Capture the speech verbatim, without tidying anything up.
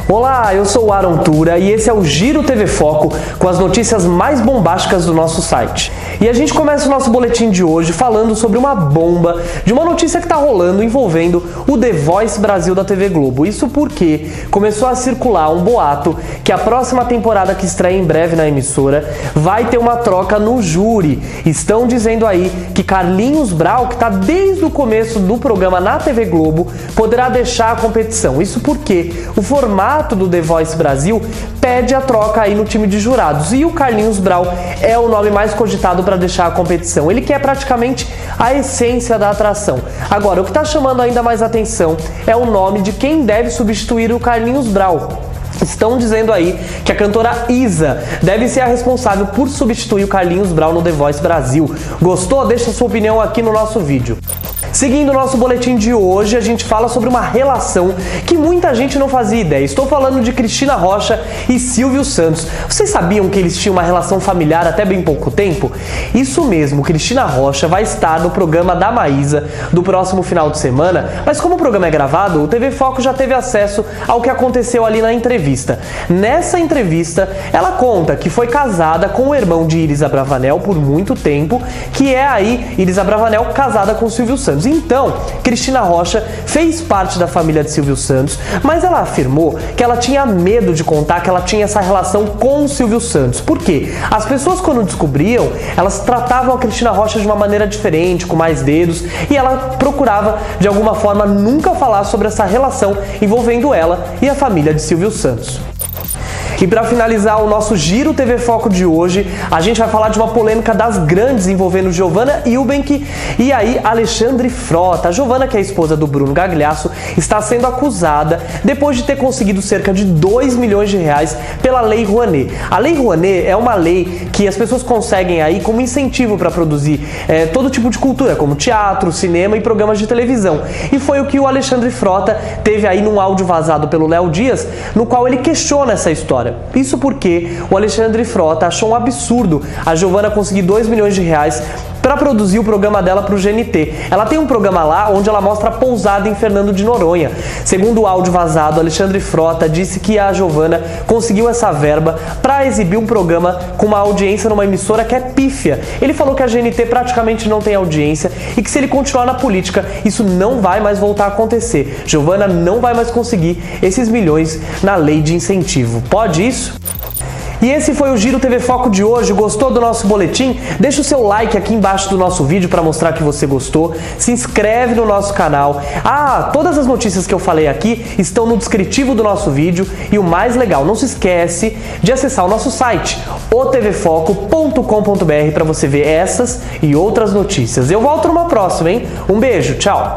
Olá, eu sou o Aron Tura e esse é o Giro T V Foco com as notícias mais bombásticas do nosso site. E a gente começa o nosso boletim de hoje falando sobre uma bomba de uma notícia que está rolando envolvendo o The Voice Brasil da T V Globo. Isso porque começou a circular um boato que a próxima temporada que estreia em breve na emissora vai ter uma troca no júri. Estão dizendo aí que Carlinhos Brau, que está desde o começo do programa na T V Globo, poderá deixar a competição. Isso porque o formato do The Voice Brasil pede a troca aí no time de jurados e o Carlinhos Brau é o nome mais cogitado para deixar a competição. Ele quer praticamente a essência da atração. Agora, o que está chamando ainda mais atenção é o nome de quem deve substituir o Carlinhos Brau. Estão dizendo aí que a cantora Isa deve ser a responsável por substituir o Carlinhos Brau no The Voice Brasil. Gostou? Deixa sua opinião aqui no nosso vídeo. Seguindo o nosso boletim de hoje, a gente fala sobre uma relação que muita gente não fazia ideia. Estou falando de Cristina Rocha e Silvio Santos. Vocês sabiam que eles tinham uma relação familiar até bem pouco tempo? Isso mesmo, Cristina Rocha vai estar no programa da Maísa do próximo final de semana, mas como o programa é gravado, o T V Foco já teve acesso ao que aconteceu ali na entrevista. Nessa entrevista, ela conta que foi casada com o irmão de Iris Abravanel por muito tempo, que é aí Iris Abravanel casada com Silvio Santos. Então, Cristina Rocha fez parte da família de Silvio Santos, mas ela afirmou que ela tinha medo de contar que ela tinha essa relação com o Silvio Santos. Por quê? As pessoas, quando descobriam, elas tratavam a Cristina Rocha de uma maneira diferente, com mais dedos, e ela procurava, de alguma forma, nunca falar sobre essa relação envolvendo ela e a família de Silvio Santos. E para finalizar o nosso Giro T V Foco de hoje, a gente vai falar de uma polêmica das grandes envolvendo Giovanna Eubank e aí Alexandre Frota. A Giovanna, que é a esposa do Bruno Gagliasso, está sendo acusada depois de ter conseguido cerca de dois milhões de reais pela Lei Rouanet. A Lei Rouanet é uma lei que as pessoas conseguem aí como incentivo para produzir é, todo tipo de cultura, como teatro, cinema e programas de televisão. E foi o que o Alexandre Frota teve aí num áudio vazado pelo Léo Dias, no qual ele questiona essa história. Isso porque o Alexandre Frota achou um absurdo a Giovanna conseguir dois milhões de reais para produzir o programa dela para o G N T. Ela tem um programa lá onde ela mostra a pousada em Fernando de Noronha. Segundo o áudio vazado, Alexandre Frota disse que a Giovanna conseguiu essa verba para exibir um programa com uma audiência numa emissora que é pífia. Ele falou que a G N T praticamente não tem audiência e que se ele continuar na política, isso não vai mais voltar a acontecer. Giovanna não vai mais conseguir esses milhões na lei de incentivo. Pode isso? E esse foi o Giro T V Foco de hoje. Gostou do nosso boletim? Deixa o seu like aqui embaixo do nosso vídeo para mostrar que você gostou. Se inscreve no nosso canal. Ah, todas as notícias que eu falei aqui estão no descritivo do nosso vídeo. E o mais legal, não se esquece de acessar o nosso site, o t v foco ponto com ponto b r, para você ver essas e outras notícias. Eu volto numa próxima, hein? Um beijo, tchau!